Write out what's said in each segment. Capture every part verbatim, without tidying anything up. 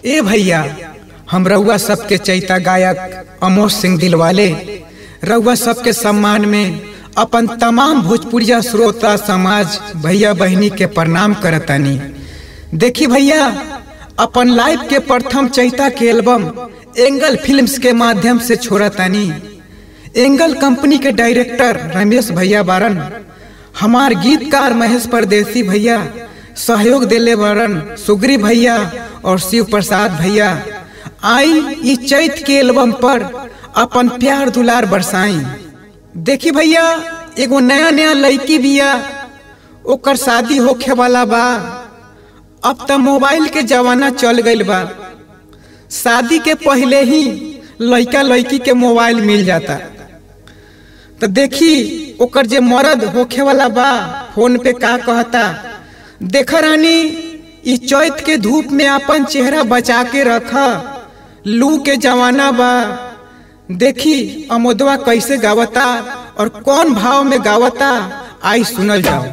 ए भैया, हम रउआ सबके चैता गायक अमोद सिंह दिलवाले रउआ सबके सम्मान में अपन तमाम भोजपुरिया श्रोता समाज भैया बहनी के प्रणाम करतानी। देखी भैया, अपन लाइव के प्रथम चैता के एल्बम एंगल फिल्म्स के माध्यम से छोड़तानी। एंगल कंपनी के डायरेक्टर रमेश भैया बारन, हमार गीतकार महेश परदेसी भैया, सहयोग देले बारन सुग्री भैया और शिव प्रसाद भैया। आई इस चैत के एल्बम पर अपन प्यार दुलार बरसाई। देखी भैया, एगो नया नया लड़की बिया, ओकर शादी होखे वाला बा। अब तो मोबाइल के जमाना चल गइल बा। शादी के पहले ही लड़का लड़की के मोबाइल मिल जाता। तो देखी ओकर जे मर्द होखे वाला बा फोन पे का कहता। देखा रानी, इस चैत के धूप में अपन चेहरा बचा के रखा, लू के जमाना बा। देखी अमोदवा कैसे गावता और कौन भाव में गावता, आई सुनल जाओ।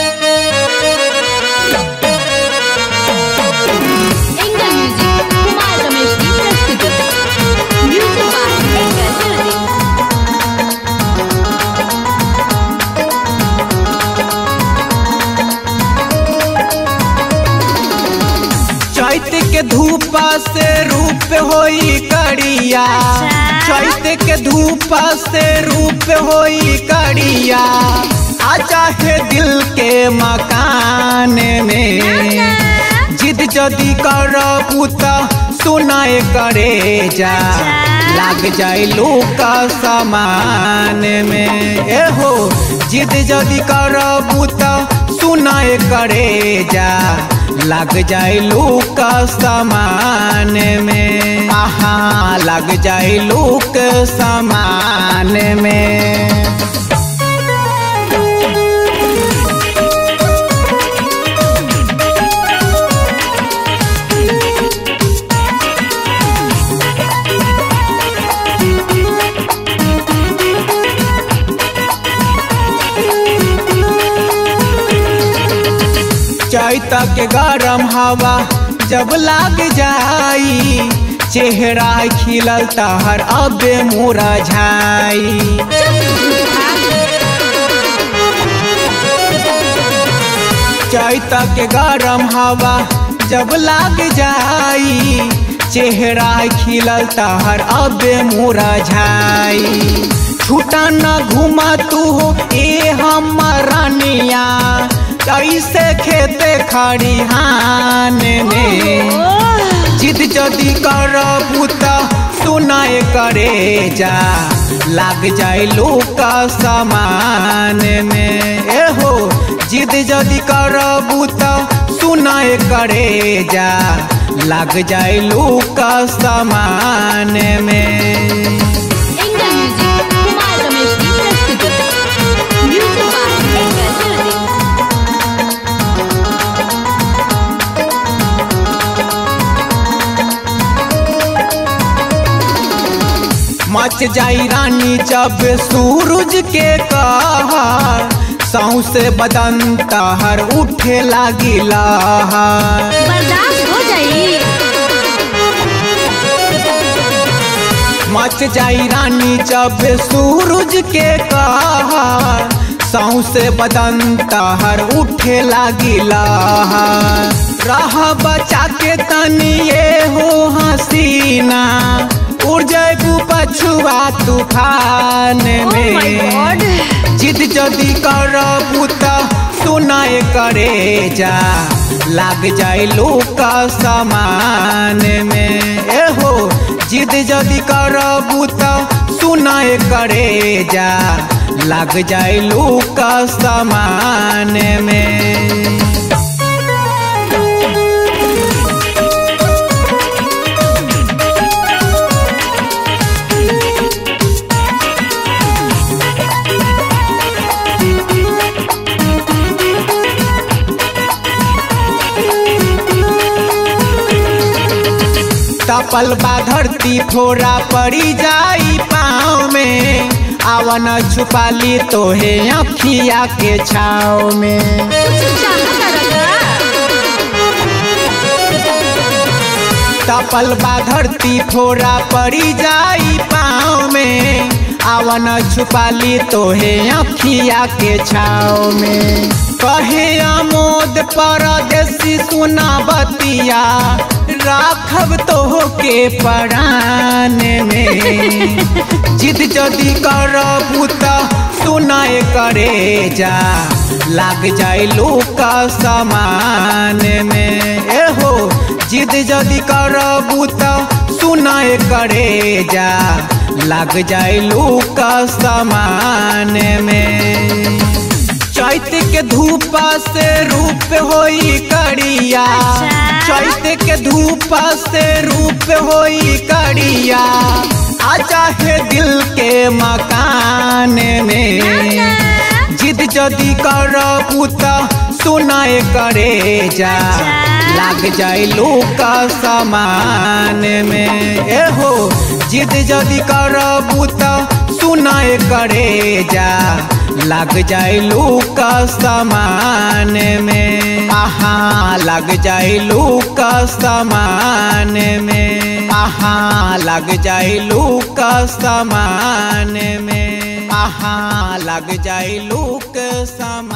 चैत के धूपा से रूप होई कड़िया, चैत के धूपा से रूप होई कड़िया। आजा है दिल के मकान में, जिद जदी करबू त सुनाए करे जा, लाग जाए लूका समान में। ए हो, जिद जदी करबू त सुनाए करे जा, लग जाए लूक समान में। आहा, लग जाए लूक समान में। चैत के गरम हवा जब लाग जाई, चेहरा खिलल तहर अबे मुरझाई। चैत के गरम हवा जब लाग जाई, चेहरा खिलल तहर अबे मुरझाई। छूटा न घुमा तू हो ए हमर रानिया, कैसे खेते खरिहान में। जिद जदी करबू त सुनाए करे जा, लाग जाए लूका समान में। ए हो, जिद जदी करबू त सुनाए करे जा, लाग जाए लूका समान में। मच जाई रानी जब सूरज के कहर, सौ से बदन तहर उठे लागी लहर। बर्दाश्त हो जाई। मच जाई रानी जब सूरज के कहर, सौ से बदन तहर उठे लागी लहर। रह बचा के तनिए हो हसीना, उड़ जाएगू पछुआ तूफान में। जिद जदी करबू त सुनाए करे जा, लाग जाए लूका समान में। ए हो, जिद जदी करबू त सुनाए करे जा, लाग जाए लूका समान में। तपल बा धरती फोरा पड़ी जाई पाँव में, आवन छुपाली तोहे अखिया के छाव में। तपल बा धरती फोरा पड़ी जाई पाँव में, आवन छुपाली तोहे अखिया के छाव में। कहे आमोद परदेसी सुना बतिया, राखब तोह के परान में। जिद जदी करबू त सुनाए करे जा, लाग जाए लोक समान में। एहो जिद जदी करबू त सुनाए करे जा, लाग जाए लोक समान में। चैत के धूप से रूप होई करिया, चैत के धूप से रूप होई करिया, आजा है दिल के मकान में। जिद जदी करबू त सुनाए करे जा, लाग जाए लोक समान में। एहो जिद जदी करबू त सुनाए करे जा, लाग जाए लोक समान में। आहा लग जाए लोक समान में, आहा लग जाए लोक समान में, आहा लग जाए लोक समान।